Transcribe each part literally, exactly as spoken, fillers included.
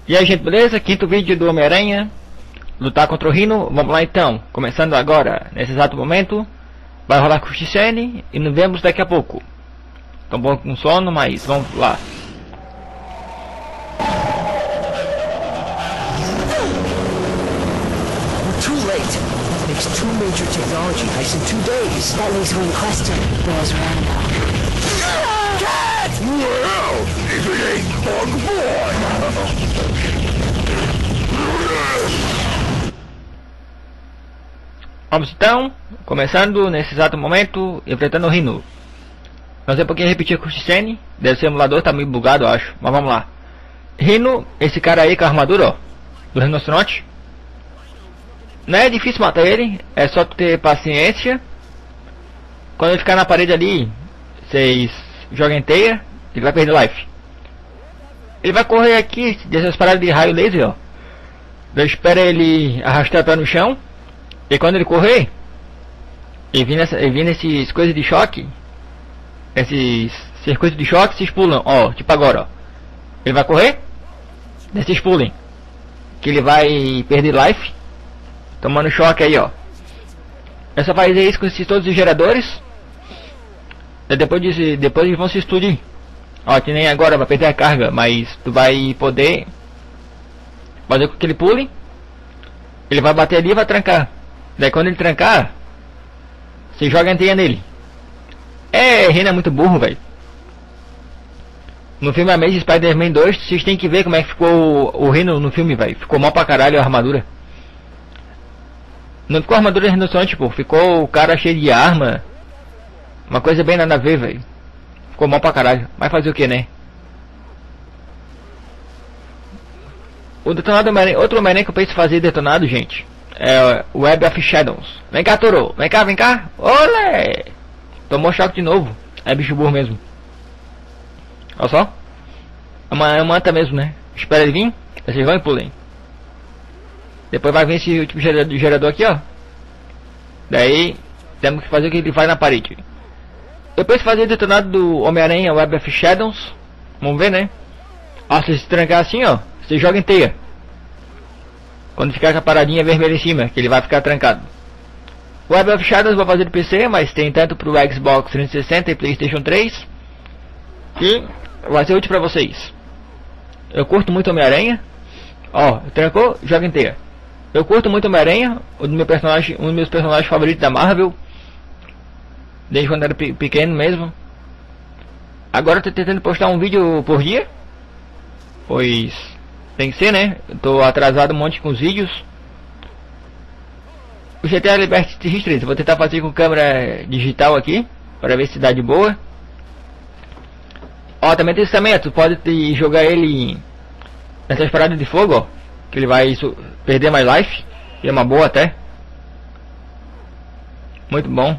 E aí, gente, beleza? Quinto vídeo do Homem-Aranha lutar contra o Rhino. Vamos lá então, começando agora, nesse exato momento. Vai rolar cutscene e nos vemos daqui a pouco. Tô bom com sono, mas vamos lá. We're too late. Makes two major technology heists in two days. That leaves one question. Where's Randall? Cat! Well, if it ain't Bug Boy! Vamos então, começando nesse exato momento, enfrentando o Rhino. Não sei por que repetir a cutscene, deve ser o emulador, tá meio bugado eu acho, mas vamos lá. Rhino, esse cara aí com a armadura, ó, do rinoceronte. Não é difícil matar ele, é só ter paciência. Quando ele ficar na parede ali, vocês joguem teia, ele vai perder life. Ele vai correr aqui, dessas paradas de raio laser, ó. Eu espero ele arrastar o pé no chão. E quando ele correr, e vir, nessa, e vir nesses coisas de choque, esses circuitos de choque, vocês pulam, ó, tipo agora, ó. Ele vai correr, vocês pulem, que ele vai perder life, tomando choque aí, ó. É só fazer isso com esses, todos os geradores. E depois, de, depois eles vão se explodir. Ó, que nem agora vai perder a carga, mas tu vai poder fazer com que ele pule. Ele vai bater ali e vai trancar. Daí quando ele trancar, você joga a anteia nele. É, Rhino é muito burro, velho. No filme Amazing Spider-Man dois, vocês tem que ver como é que ficou o, o Rhino no filme, velho. Ficou mal pra caralho a armadura. Não ficou a armadura de rinoceronte, pô. Ficou o cara cheio de arma. Uma coisa bem nada a ver, velho. Ficou mal pra caralho. Mas fazer o que, né? O detonado Homem-Aranha, outro Homem-Aranha que eu penso fazer detonado, gente, é o Web of Shadows. Vem cá, Toro. Vem cá, vem cá. Olé! Tomou choque de novo. É bicho burro mesmo. Olha só. É uma, é uma anta mesmo, né? Espera ele vir. Vocês vão e pulem. Depois vai vir esse último gerador, gerador aqui, ó. Daí temos que fazer o que ele faz na parede. Eu penso fazer detonado do Homem-Aranha Web of Shadows. Vamos ver, né? Ó, se se trancar assim, ó, você joga em teia. Quando ficar com a paradinha vermelha em cima, que ele vai ficar trancado. O Web of Shadows eu vou fazer do P C, mas tem tanto pro Xbox trezentos e sessenta e PlayStation três. E vai ser útil pra vocês. Eu curto muito Homem-Aranha. Ó, trancou, joga em teia. Eu curto muito Homem-Aranha, um, meu personagem, um dos meus personagens favoritos da Marvel. Desde quando era pe pequeno mesmo. Agora eu tô tentando postar um vídeo por dia. Pois tem que ser, né? Eu tô atrasado um monte com os vídeos. O G T A Liberty History, eu vou tentar fazer com câmera digital aqui, para ver se dá de boa. Ó, também tem esse também, tu pode te jogar ele nessas paradas de fogo, ó. Que ele vai perder mais life. E é uma boa até. Muito bom.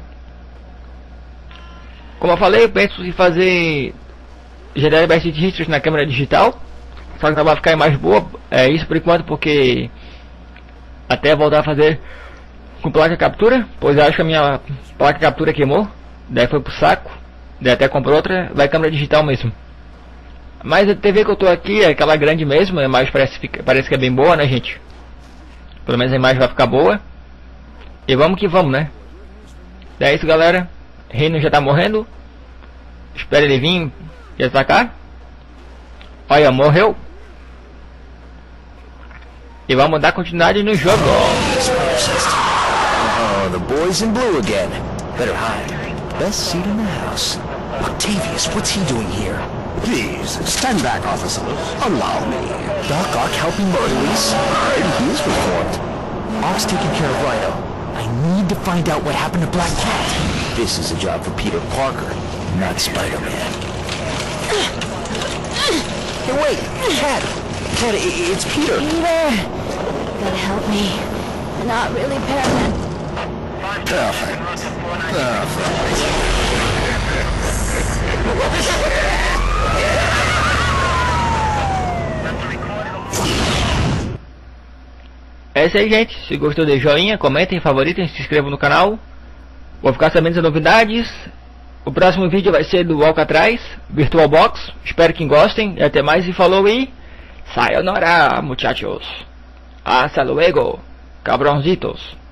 Como eu falei, eu penso em fazer G T A Liberty History na câmera digital. Só que vai ficar a imagem boa. É isso por enquanto, porque até voltar a fazer com placa captura, pois eu acho que a minha placa captura queimou. Daí foi pro saco. Daí até comprou outra, vai câmera digital mesmo. Mas a T V que eu tô aqui é aquela grande mesmo, a imagem parece, parece que é bem boa, né, gente? Pelo menos a imagem vai ficar boa. E vamos que vamos, né? É isso, galera. Rhino já tá morrendo. Espera ele vir e atacar. Olha, morreu. E vamos dar continuidade no jogo. Oh, the boys in blue again. Better hide. Best seat in the house. Octavius, what's he doing here? Please, stand back, officer. Allow me. Doc Ock helping the police? Maybe he's reformed. Ock's taking care of Rhino. I need to find out what happened to Black Cat. This is a job for Peter Parker, not Spider-Man. Hey, wait! Cat! Cat, i- it's Peter! Peter! Gotta help me. I'm not really paranoid. Perfect. Perfect. É isso aí, gente. Se gostou, dê joinha, comentem, favoritem, se inscrevam no canal. Vou ficar sabendo das novidades. O próximo vídeo vai ser do Alcatraz Virtual Box. Espero que gostem. E até mais e falou e Sayonara, muchachos. Hasta luego, cabroncitos.